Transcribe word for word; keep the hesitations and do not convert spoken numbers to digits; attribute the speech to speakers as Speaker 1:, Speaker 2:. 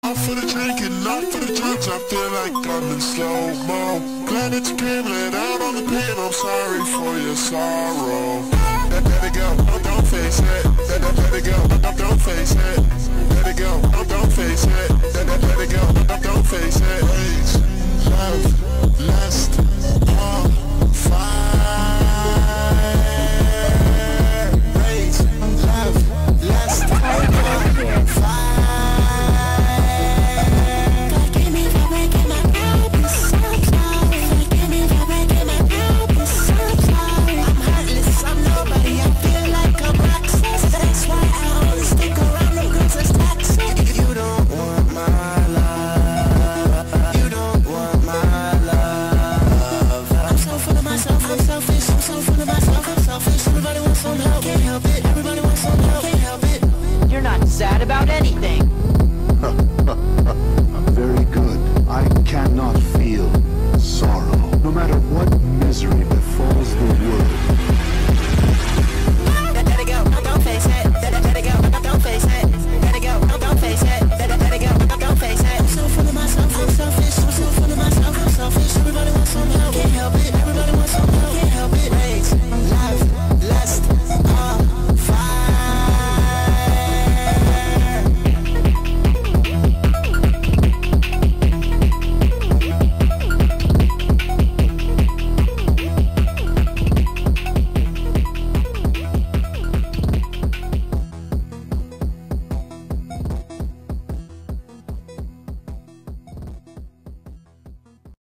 Speaker 1: Not for the drinking, not for the drugs, I feel like I'm in slow-mo. Glad that you came, let out on the pain, I'm sorry for your sorrow. Let, let it go, don't, don't face it. Let, let, let it go, don't, don't face it. Let it go, don't, don't face it.